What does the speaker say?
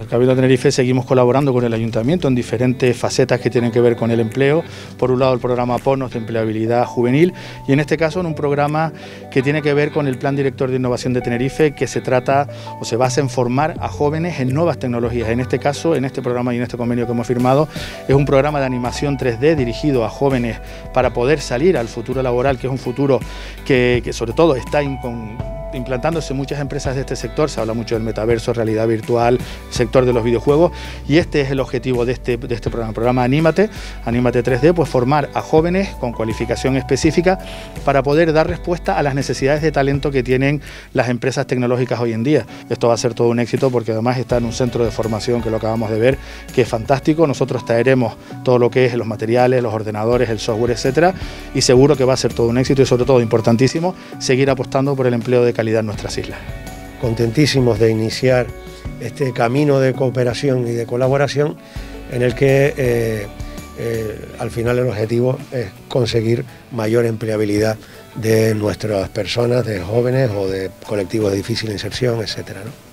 el Cabildo de Tenerife seguimos colaborando con el Ayuntamiento en diferentes facetas que tienen que ver con el empleo. Por un lado el programa PONOS de empleabilidad juvenil y en este caso en un programa que tiene que ver con el Plan Director de Innovación de Tenerife, que se trata o se basa en formar a jóvenes en nuevas tecnologías. En este caso, en este programa y en este convenio que hemos firmado, es un programa de animación 3D dirigido a jóvenes para poder salir al futuro laboral, que es un futuro que sobre todo está implantándose en muchas empresas de este sector. Se habla mucho del metaverso, realidad virtual, sector de los videojuegos, y este es el objetivo de este programa Anímate 3D, pues formar a jóvenes con cualificación específica para poder dar respuesta a las necesidades de talento que tienen las empresas tecnológicas hoy en día. Esto va a ser todo un éxito porque además está en un centro de formación que lo acabamos de ver, que es fantástico. Nosotros traeremos todo lo que es los materiales, los ordenadores, el software, etcétera, y seguro que va a ser todo un éxito y sobre todo importantísimo seguir apostando por el empleo de calidad en nuestras islas. Contentísimos de iniciar este camino de cooperación y de colaboración en el que al final el objetivo es conseguir mayor empleabilidad de nuestras personas, de jóvenes o de colectivos de difícil inserción, etcétera, ¿no?